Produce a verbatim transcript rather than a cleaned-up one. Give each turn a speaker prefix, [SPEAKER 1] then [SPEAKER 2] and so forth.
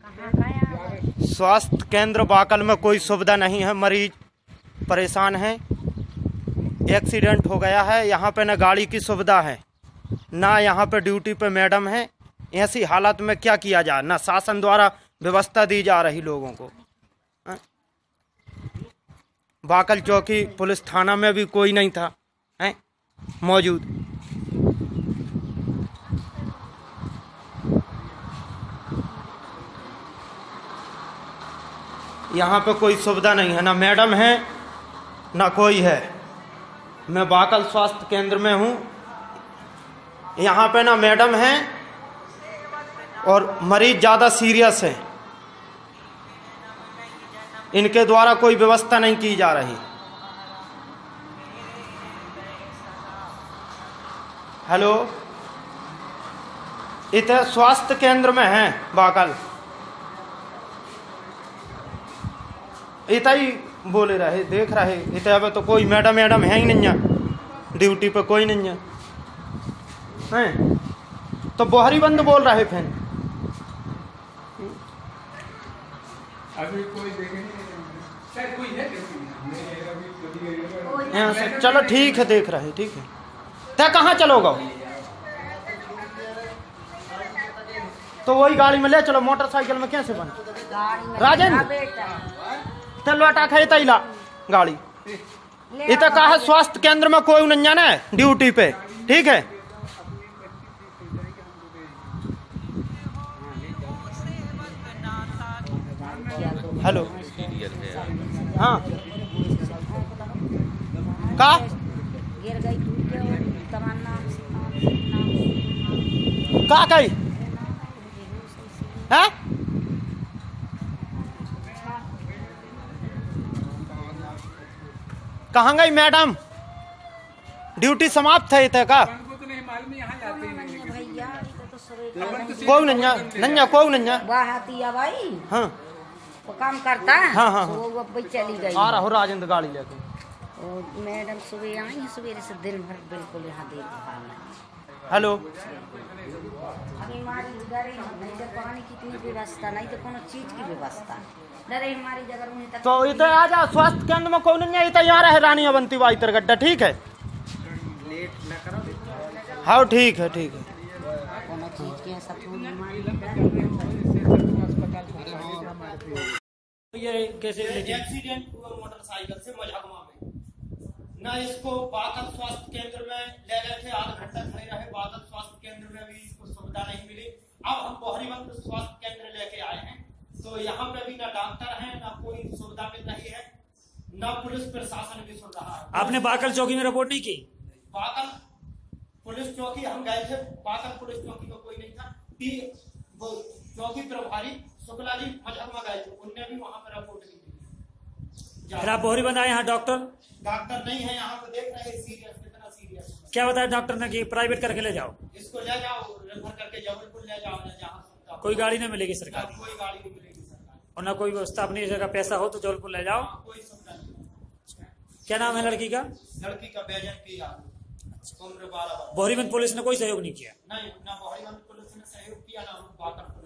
[SPEAKER 1] स्वास्थ्य केंद्र बाकल में कोई सुविधा नहीं है, मरीज परेशान हैं। एक्सीडेंट हो गया है, यहाँ पे न गाड़ी की सुविधा है, ना यहाँ पे ड्यूटी पे मैडम है। ऐसी हालत में क्या किया जाए, ना शासन द्वारा व्यवस्था दी जा रही लोगों को। बाकल चौकी पुलिस थाना में भी कोई नहीं था है मौजूद। यहाँ पे कोई सुविधा नहीं है, ना मैडम है ना कोई है। मैं बाकल स्वास्थ्य केंद्र में हूँ, यहाँ पे ना मैडम है और मरीज ज़्यादा सीरियस है, इनके द्वारा कोई व्यवस्था नहीं की जा रही। हेलो, इतने स्वास्थ्य केंद्र में हैं बाकल, इतना ही बोले रहे, देख रहे इतने। अब तो कोई मैडम मैडम है ही नहीं है, ड्यूटी पे कोई नहीं है, हैं तो बोहरी बंद बोल रहे फिर।
[SPEAKER 2] अभी कोई देखे नहीं, शायद कोई है
[SPEAKER 1] यहाँ से। चलो ठीक है, देख रहे ठीक है। तय कहाँ चलोगा? तो वही गाड़ी में ले चलो, मोटरसाइकिल में कैसे बन राजेंद्र तो लौटा खाई तैला गाड़ी। इतना कहा स्वास्थ्य केंद्र में कोई नहीं जाना है ड्यूटी पे, ठीक है। हेलो, हाँ का का कही है? कहाँ गई मैडम? ड्यूटी समाप्त है इतने का? कोई नहीं नन्या, कोई नहीं
[SPEAKER 3] भाई।
[SPEAKER 1] हाँ
[SPEAKER 3] वो काम करता है।
[SPEAKER 1] हाँ हाँ,
[SPEAKER 3] तो वो वो चली गई।
[SPEAKER 1] आ रहा हो राजेंद्र गाड़ी लेके।
[SPEAKER 3] और मैडम सुबह आई है, सवेरे से दिन भर बिल्कुल यहाँ देखभाल है।
[SPEAKER 1] हेलो,
[SPEAKER 3] अभी हमारी डरे नहीं तो पानी की इतनी व्यवस्था नहीं तो कोनो चीज की व्यवस्था डरे हमारी जगह में तक।
[SPEAKER 1] तो इधर आ जा, स्वास्थ्य केंद्र में कौन नहीं है, इधर यहाँ रहे रानी अवंती बाई तरगड्डा, ठीक है। हाँ ठीक है ठीक है।
[SPEAKER 3] कोनो चीज के सब
[SPEAKER 1] ये कैसे एक्सीडेंट हुआ मोटरसाइकिल से मझगमा में, ना इसको बाकल स्वास्थ्य केंद्र में ले गए थे, आधा घंटा खड़े रहे बाकल स्वास्थ्य केंद्र में, भी इसको सुविधा नहीं मिली। अब हम बोहरीबंद स्वास्थ्य केंद्र लेके आए हैं, तो यहाँ पे भी ना डॉक्टर है ना कोई सुविधा मिल रही है, ना पुलिस प्रशासन भी सुन रहा है।
[SPEAKER 4] आपने बाकल चौकी में रिपोर्ट नहीं की?
[SPEAKER 1] बाकल पुलिस चौकी हम गए थे, बाकल पुलिस चौकी में कोई नहीं था। वो चौकी प्रभारी शुक्ला जी मझगमा गए थे, उनने भी वहाँ पर रिपोर्ट की थी।
[SPEAKER 4] फिर आप बोहरीबंद आए, यहाँ डॉक्टर
[SPEAKER 1] डॉक्टर नहीं है, यहाँ पे देख रहे हैं सीरियस कितना सीरियस।
[SPEAKER 4] क्या बताया डॉक्टर ने कि प्राइवेट करके ले जाओ,
[SPEAKER 1] इसको ले जाओ, रेफर करके जबलपुर ले जाओ, जहाँ
[SPEAKER 4] कोई गाड़ी नहीं मिलेगी सरकारी,
[SPEAKER 1] कोई गाड़ी नहीं मिलेगी सरकारी,
[SPEAKER 4] और ना कोई व्यवस्था, अपनी जगह पैसा हो तो जबलपुर ले जाओ।
[SPEAKER 1] कोई सुविधा नहीं।
[SPEAKER 4] क्या नाम है लड़की का?
[SPEAKER 1] लड़की का बैजंती उम्र बारह।
[SPEAKER 4] बोहरीबंद पुलिस ने कोई सहयोग नहीं किया?
[SPEAKER 1] नहीं, ना बोहरीबंद पुलिस ने सहयोग किया, ना बाकल